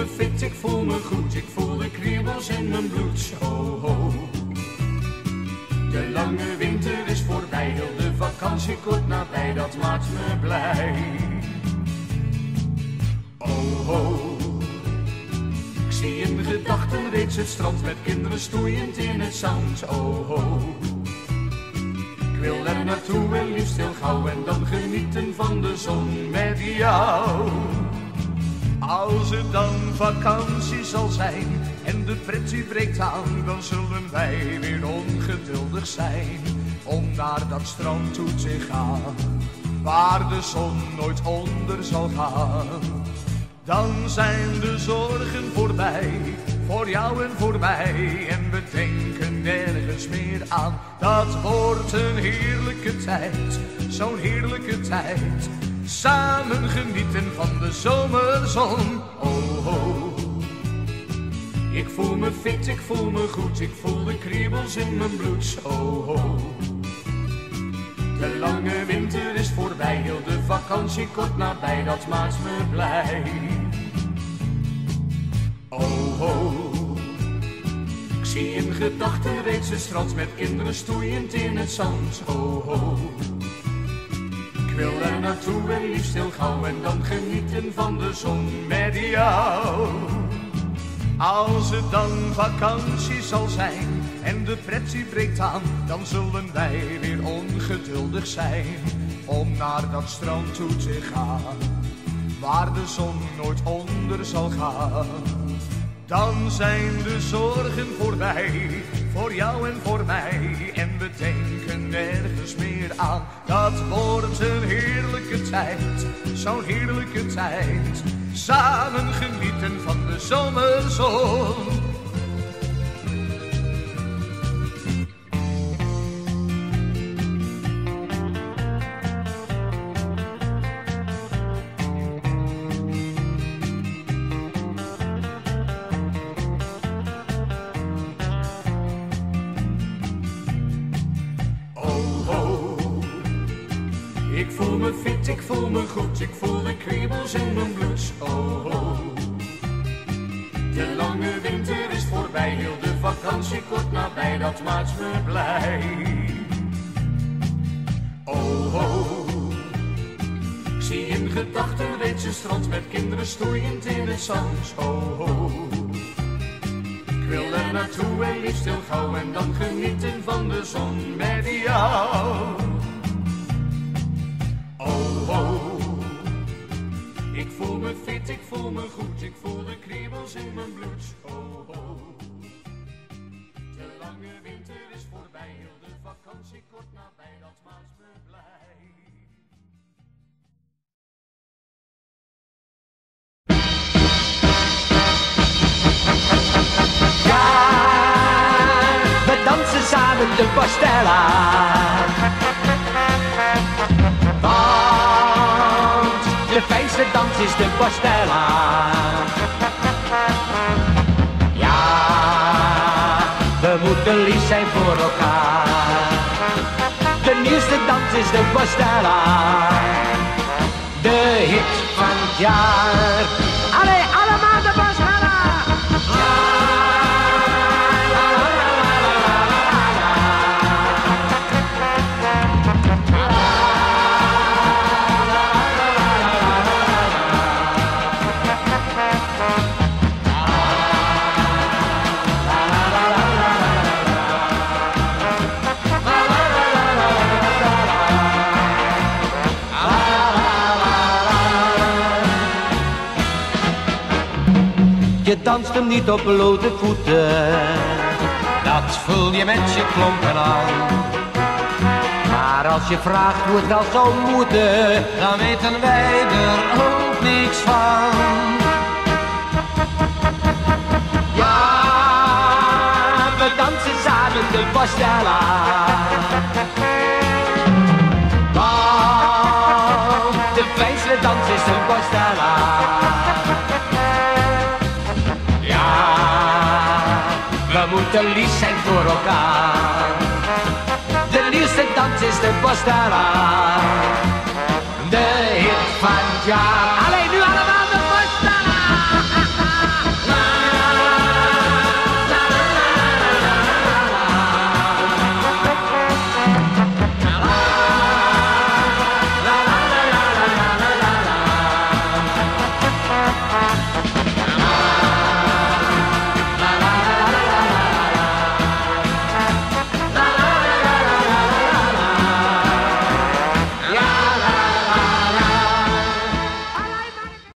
fit, ik voel me goed, ik voel de kriebels in mijn bloed. Oh, oh. De lange winter is voorbij, heel de vakantie kort nabij, dat maakt me blij. Oh, oh. Ik zie in gedachten reeds het strand met kinderen stoeiend in het zand. Oh, oh. Ik wil er naartoe en liefst heel gauw en dan genieten van de zon met jou. Als het dan vakantie zal zijn en de pret die breekt aan, dan zullen wij weer ongeduldig zijn om naar dat strand toe te gaan, waar de zon nooit onder zal gaan. Dan zijn de zorgen voorbij, voor jou en voor mij, en we denken nergens meer aan. Dat wordt een heerlijke tijd, zo'n heerlijke tijd. Samen genieten van de zomerzon. Oh, oh. Ik voel me fit, ik voel me goed, ik voel de kriebels in mijn bloed. Oh, oh. De lange winter is voorbij, heel de vakantie kort nabij, dat maakt me blij. Oh, oh. Ik zie in gedachten reeds het strand met kinderen stoeiend in het zand. Oh, oh. Ik wil er naartoe en liefst heel gauw en dan genieten van de zon met jou. Als het dan vakantie zal zijn en de pret die breekt aan, dan zullen wij weer ongeduldig zijn om naar dat strand toe te gaan, waar de zon nooit onder zal gaan. Dan zijn de zorgen voorbij, voor jou en voor mij, en we denken nergens meer aan. Dat wordt een heerlijke tijd, zo'n heerlijke tijd. Samen genieten van de zomerzon. Ik voel me fit, ik voel me goed, ik voel de kriebels in mijn bloed. Oh, oh. De lange winter is voorbij, heel de vakantie kort nabij, dat maakt me blij. Oh, oh. Ik zie in gedachten reeds een strand met kinderen stoeiend in het zand. Oh, oh. Ik wil er naartoe en liefst heel gauw en dan genieten van de zon met jou. Oh, oh. Ik voel me fit, ik voel me goed, ik voel de kriebels in mijn bloed. Oh, oh. De lange winter is voorbij, heel de vakantie kort nabij, dat maakt me blij. Ja, we dansen samen de pastella. Want de fijnste dans is de pastella. Ja, we moeten lief zijn voor elkaar. De nieuwste dans is de pastella. De hit van het jaar. Allee, allemaal de pastella. Je danst hem niet op blote voeten, dat voel je met je klompen aan. Maar als je vraagt hoe het wel zou moeten, dan weten wij er ook niks van. Ja, we dansen samen de pastella. Want de fijnste dans is de pastella. We moeten lief zijn voor elkaar. De liefste dans is de pastella. De hit van het jaar.